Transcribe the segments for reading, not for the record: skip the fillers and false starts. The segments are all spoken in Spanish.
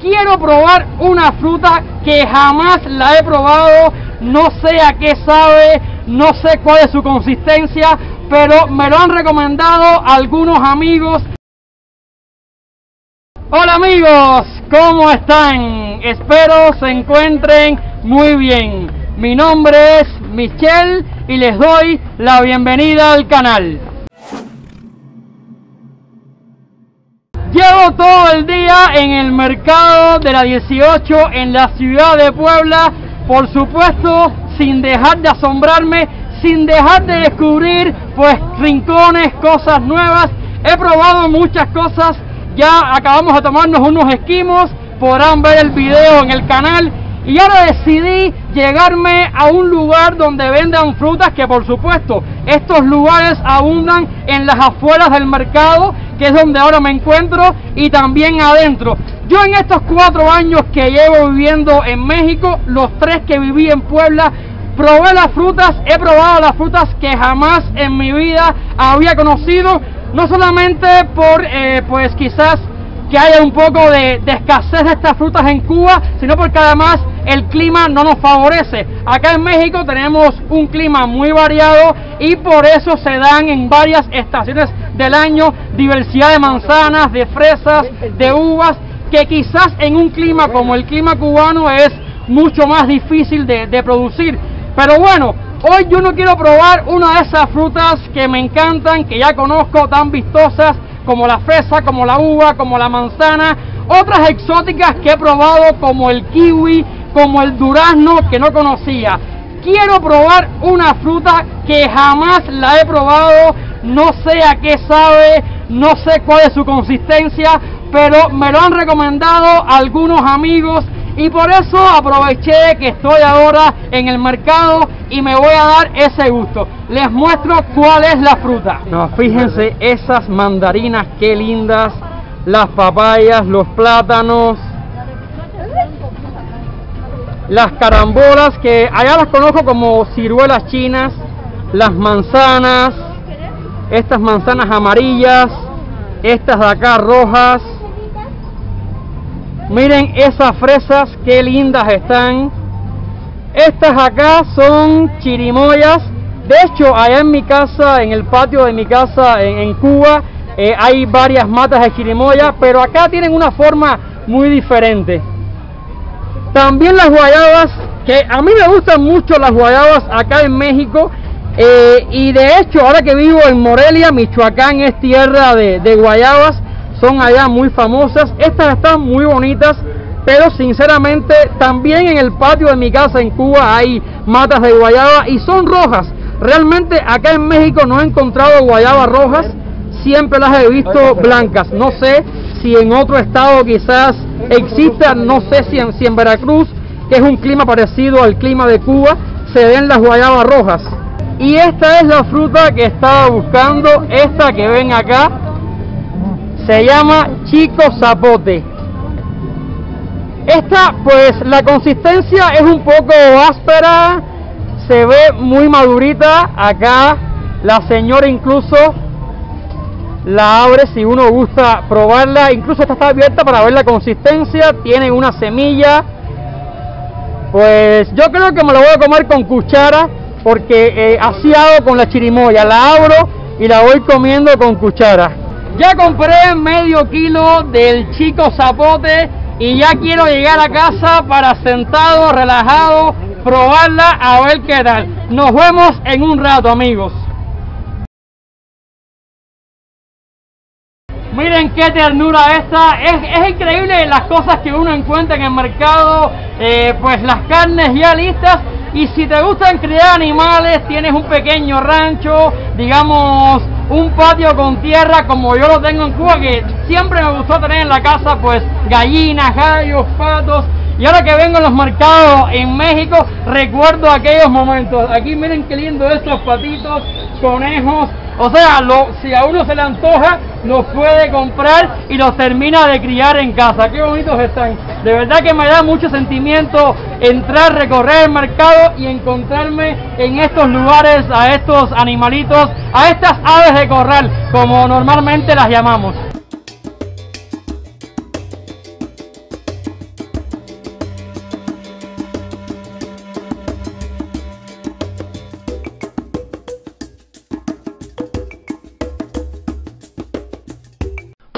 quiero probar una fruta que jamás la he probado, no sé a qué sabe, no sé cuál es su consistencia, pero me lo han recomendado algunos amigos. Hola amigos, ¿cómo están? Espero se encuentren muy bien. Mi nombre es Michelle y les doy la bienvenida al canal. Llevo todo el día en el mercado de la 18 en la ciudad de Puebla, por supuesto sin dejar de asombrarme, sin dejar de descubrir pues rincones, cosas nuevas. He probado muchas cosas, ya acabamos de tomarnos unos esquimos, podrán ver el video en el canal. Y ahora decidí llegarme a un lugar donde vendan frutas, que por supuesto estos lugares abundan en las afueras del mercado, que es donde ahora me encuentro, y también adentro. Yo en estos 4 años que llevo viviendo en México, los 3 que viví en Puebla, probé las frutas, he probado las frutas que jamás en mi vida había conocido, no solamente por pues quizás que haya un poco de escasez de estas frutas en Cuba, sino porque además el clima no nos favorece. Acá en México tenemos un clima muy variado y por eso se dan en varias estaciones del año diversidad de manzanas, de fresas, de uvas, que quizás en un clima como el clima cubano es mucho más difícil de producir. Pero bueno, hoy yo no quiero probar una de esas frutas que me encantan, que ya conozco, tan vistosas, como la fresa, como la uva, como la manzana, otras exóticas que he probado como el kiwi, como el durazno que no conocía. Quiero probar una fruta que jamás la he probado, no sé a qué sabe, no sé cuál es su consistencia, pero me lo han recomendado algunos amigos y por eso aproveché que estoy ahora en el mercado y me voy a dar ese gusto. Les muestro cuál es la fruta. No, fíjense esas mandarinas, qué lindas, las papayas, los plátanos, las carambolas, que allá las conozco como ciruelas chinas, las manzanas, estas manzanas amarillas, estas de acá rojas. Miren esas fresas, qué lindas están. Estas acá son chirimoyas. De hecho, allá en mi casa, en el patio de mi casa en Cuba, hay varias matas de chirimoya, pero acá tienen una forma muy diferente. También las guayabas, que a mí me gustan mucho las guayabas acá en México, y de hecho ahora que vivo en Morelia, Michoacán, es tierra de guayabas, son allá muy famosas. Estas están muy bonitas, pero sinceramente también en el patio de mi casa en Cuba hay matas de guayaba y son rojas. Realmente acá en México no he encontrado guayabas rojas, siempre las he visto blancas. No sé si en otro estado quizás existan, no sé si en Veracruz, que es un clima parecido al clima de Cuba, se ven las guayabas rojas. Y esta es la fruta que estaba buscando, esta que ven acá, se llama chico zapote. Esta pues la consistencia es un poco áspera, se ve muy madurita. Acá la señora incluso la abre si uno gusta probarla, incluso esta está abierta para ver la consistencia, tiene una semilla. Pues yo creo que me lo voy a comer con cuchara, porque así hago con la chirimoya, la abro y la voy comiendo con cuchara. Ya compré medio kilo del chico zapote y ya quiero llegar a casa para sentado, relajado, probarla a ver qué tal. Nos vemos en un rato, amigos. Miren qué ternura esta, es increíble las cosas que uno encuentra en el mercado, pues las carnes ya listas. Y si te gustan criar animales, tienes un pequeño rancho, digamos un patio con tierra como yo lo tengo en Cuba, que siempre me gustó tener en la casa pues gallinas, gallos, patos. Y ahora que vengo a los mercados en México, recuerdo aquellos momentos. Aquí miren qué lindo estos patitos, conejos. O sea, si a uno se le antoja, los puede comprar y los termina de criar en casa. Qué bonitos están. De verdad que me da mucho sentimiento entrar, recorrer el mercado y encontrarme en estos lugares a estos animalitos, a estas aves de corral, como normalmente las llamamos.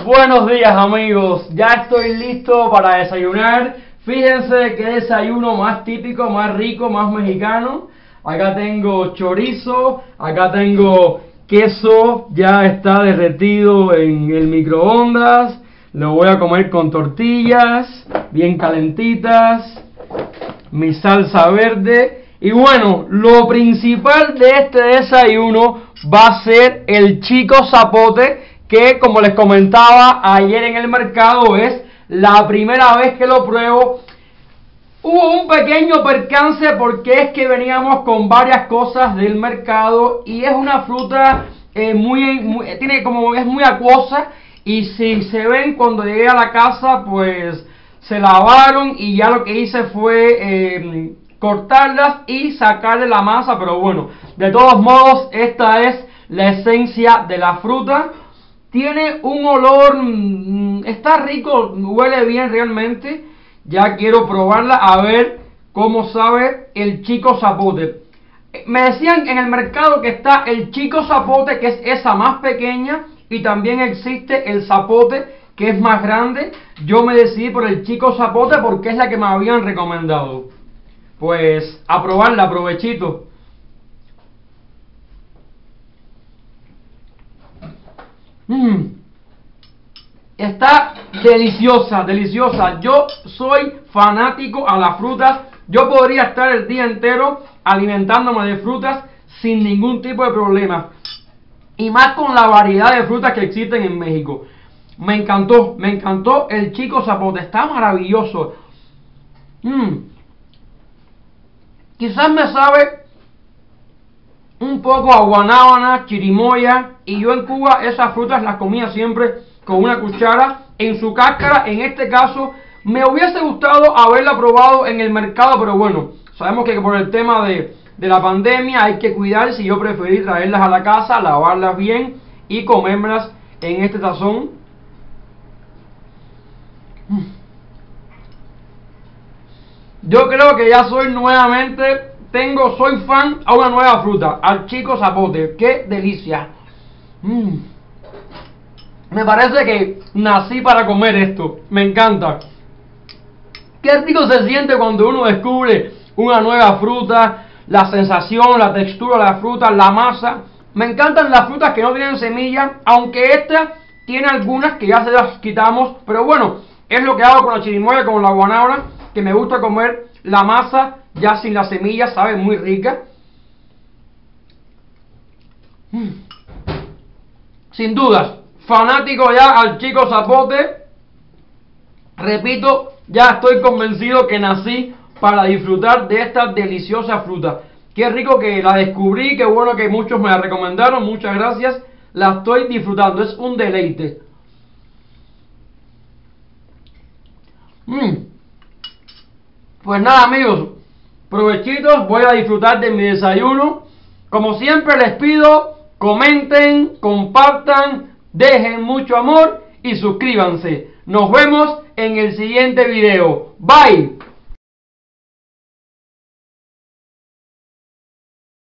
Buenos días amigos, ya estoy listo para desayunar. Fíjense qué desayuno más típico, más rico, más mexicano. Acá tengo chorizo, acá tengo queso, ya está derretido en el microondas. Lo voy a comer con tortillas, bien calentitas, mi salsa verde. Y bueno, lo principal de este desayuno va a ser el chico zapote, que como les comentaba ayer en el mercado es la primera vez que lo pruebo. Hubo un pequeño percance porque es que veníamos con varias cosas del mercado y es una fruta es muy acuosa, y si se ven cuando llegué a la casa pues se lavaron y ya lo que hice fue cortarlas y sacarle la masa, pero bueno, de todos modos esta es la esencia de la fruta. Tiene un olor, está rico, huele bien realmente. Ya quiero probarla a ver cómo sabe el chico zapote. Me decían en el mercado que está el chico zapote, que es esa más pequeña, y también existe el zapote que es más grande. Yo me decidí por el chico zapote porque es la que me habían recomendado. Pues a probarla, provechito. Está deliciosa, deliciosa. Yo soy fanático a las frutas. Yo podría estar el día entero alimentándome de frutas sin ningún tipo de problema. Y más con la variedad de frutas que existen en México. Me encantó el chico zapote. Está maravilloso. Quizás me sabe un poco a guanábana, chirimoya, y yo en Cuba esas frutas las comía siempre con una cuchara en su cáscara. En este caso me hubiese gustado haberla probado en el mercado, pero bueno, sabemos que por el tema de la pandemia hay que cuidarse, y yo preferí traerlas a la casa, lavarlas bien y comérmelas en este tazón. Yo creo que ya soy soy fan a una nueva fruta, al chico zapote. ¡Qué delicia! Me parece que nací para comer esto. Me encanta. Qué rico se siente cuando uno descubre una nueva fruta. La sensación, la textura de la fruta, la masa. Me encantan las frutas que no tienen semillas, aunque esta tiene algunas que ya se las quitamos. Pero bueno, es lo que hago con la chirimoya, con la guanábana, que me gusta comer la masa ya sin las semillas, sabe muy rica. Sin dudas, fanático ya al chico zapote. Repito, ya estoy convencido que nací para disfrutar de esta deliciosa fruta. Qué rico que la descubrí, qué bueno que muchos me la recomendaron, muchas gracias. La estoy disfrutando, es un deleite. Pues nada amigos, provechitos, voy a disfrutar de mi desayuno. Como siempre les pido, comenten, compartan, dejen mucho amor y suscríbanse. Nos vemos en el siguiente video. Bye.